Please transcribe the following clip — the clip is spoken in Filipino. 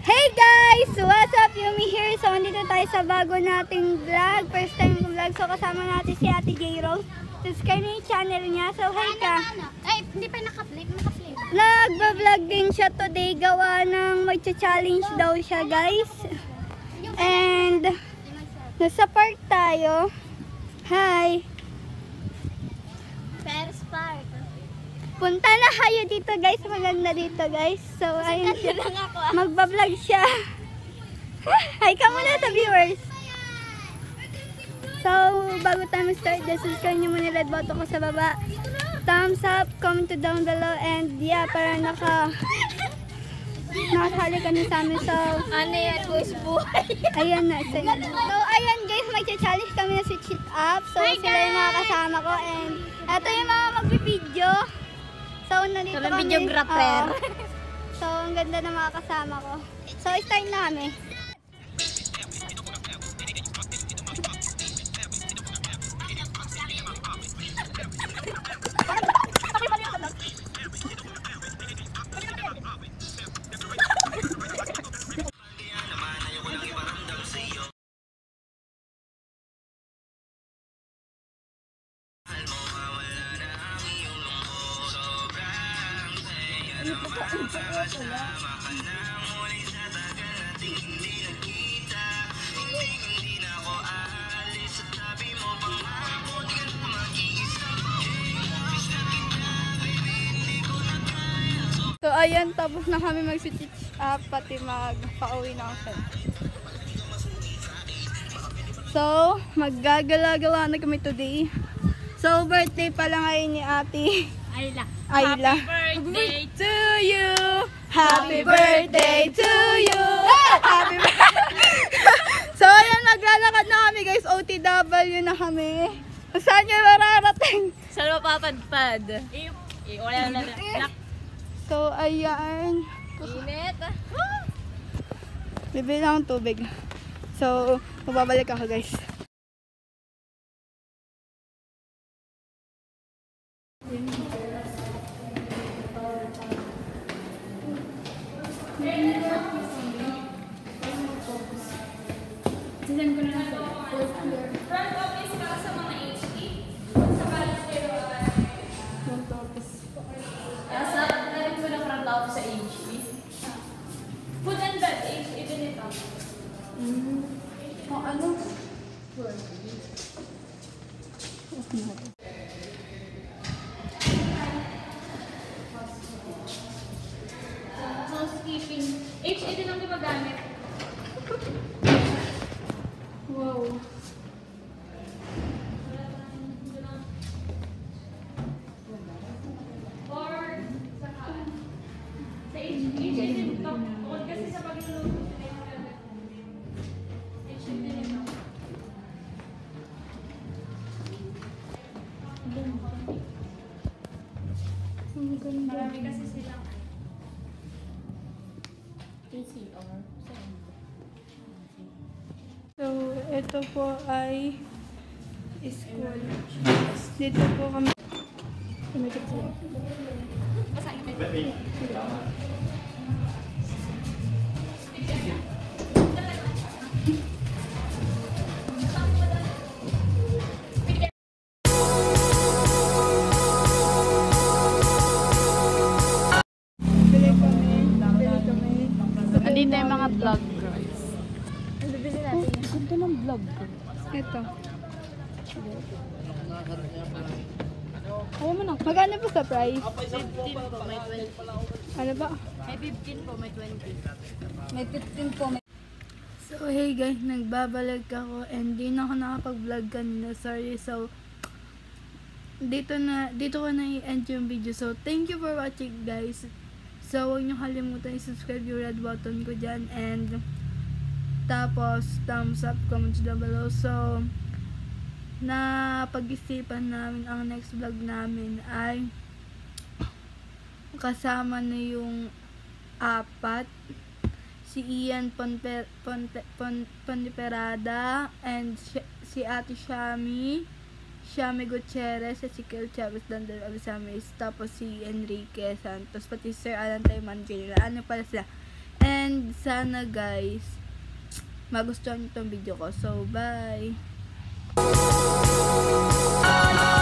Hey guys! What's up? Yumi here. So, andito tayo sa bago nating vlog. First time ko vlog. So, kasama natin si Ate J. Rose. Subscribe na yung channel niya. So, hi ka. Ay, hindi pa naka-flip. Nagba-vlog din siya today. Gawa ng magcha-challenge daw siya, guys. And, nasa park tayo. Hi! First part. Punta na kayo dito, guys. Maganda dito, guys. So, ayun siya. Magba-vlog siya. Hi ka muna sa viewers. So, bago tayo start, subscribe nyo muna red button ko sa baba. Thumbs up, comment down below, and yeah, para nakasali ka na sa amin. So, Ano yan, boys buhay? ayan na. So, ayan guys, mag-challenge kami na switch it up. So, Hi, sila yung mga kasama ko, and ito yung mga mag-video. So, nandito Kami kami. videographer. So, ang ganda ng mga kasama ko. So, start na kami. So, ayan, tapos na kami mag-switch up, pati mag-pauwi na ako. So, maggagala-gala na kami today. So, birthday pala ngayon ni Ate Ayla. Ayla. Happy birthday to you! Happy birthday to you! Happy birthday! So, ayan, naglalakad na kami guys. OTW na kami. Saan nyo mararating? Saan mapapadpad? Wala na. So, ayan. Init. Bibili lang ng tubig. So, mababalik ako guys. Front office para sa mga HE. Sa college kayo. Nasa narin ko na front office sa HE. Food and bed, HE din ito. Ano? Housekeeping. HE din ang gumagamit. Wow. Or sa HE din ito. Bukod kasi sa pagluluto. HE din ito. Marami kasi silang So, ito po ay school. Dito po kami. Tumikit sila. Bili kami. Andito yung mga vloggers. Bibili natin. Ganda ng vloggers. Ito. Ayaw mo na. Magkano po sa price? 15 po, may 20. Ano ba? May 15 po, may 20. May 15 po. So, hey guys, nagbabalik ako and di na ako nakapag-vlog kanina. Sorry. So, dito ko na i-end yung video. So, thank you for watching guys. So, huwag nyo kalimutan i-subscribe yung red button ko dyan. And, tapos, thumbs up, comment down below. So, na pag-isipan namin ang next vlog namin ay kasama na yung apat, si Ian Ponteperada and si Ate Shami Gutierrez, si Kel Chavez Dandel Abisamis, tapos si Enrique Santos, pati Sir Alan Tayman Jr. Ano pala sila. And And sana guys, magustuhan nyo itong video ko. So, bye!